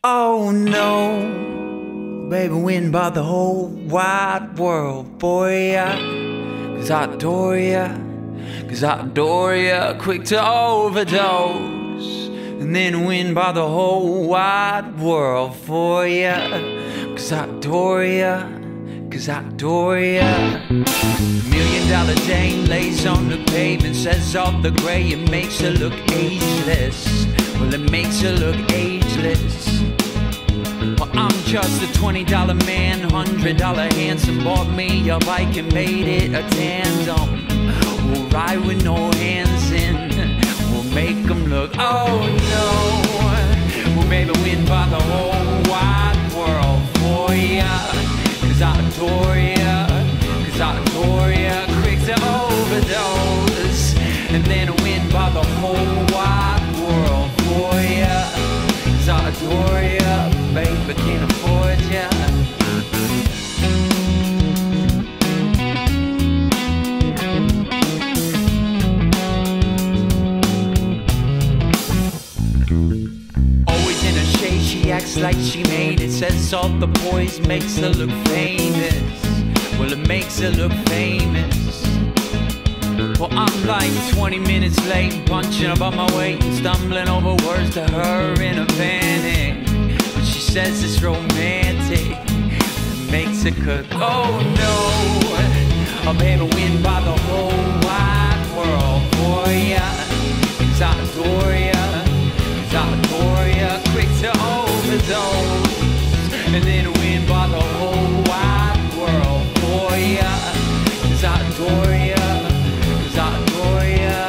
Oh no, baby, win by the whole wide world for ya. Cause I adore ya, cause I adore ya. Quick to overdose, and then win by the whole wide world for ya. Cause I adore ya, cause I adore ya. $1,000,000 dame lays on the pavement, says off the gray, it makes her look ageless. Well, it makes her look ageless. Well, I'm just a $20 man, $100 handsome. Bought me a bike and made it a tandem. We'll ride with no hands in, we'll make them look, oh no. We'll maybe win by the whole wide world for ya. Cause I adore ya, cause I adore ya. Quick to overdose, and then win by the whole wide world for ya. Cause I adore ya, baby, can't afford ya. Always in a shade, she acts like she made it. Says all the boys makes her look famous. Well, it makes her look famous. Well, I'm like 20 minutes late, punching above my weight and stumbling over words to her in a panic. But she says it's romantic, it makes her cook. Oh no, oh baby, win by the whole wide world for ya. Cause I adore ya, cause I adore ya. Quick to overdose, and then win by the whole wide world for ya. Cause I adore ya, cause I adore ya.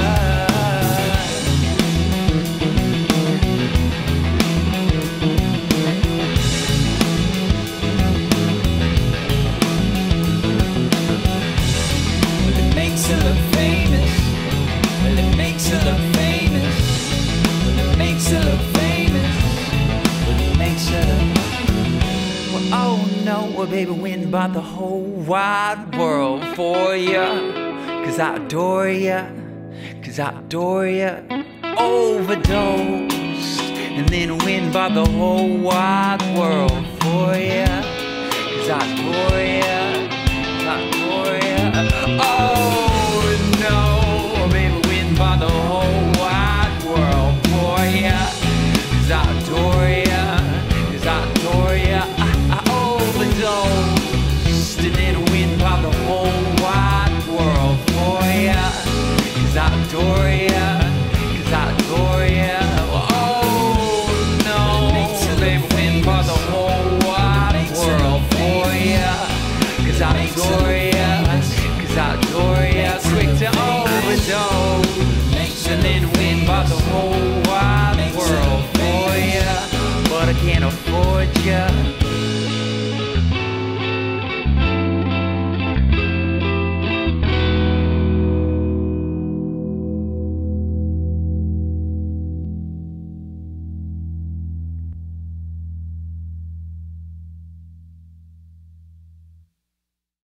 Well, it makes her look famous. Well, it makes her look famous. Well, it makes her look famous. Well, it makes her look. Well, oh no, well, baby, win by the whole wide world for ya. Cause I adore ya, cause I adore ya. Overdose, and then win by the whole wide world for ya. Cause I adore ya, cause I adore ya. Oh.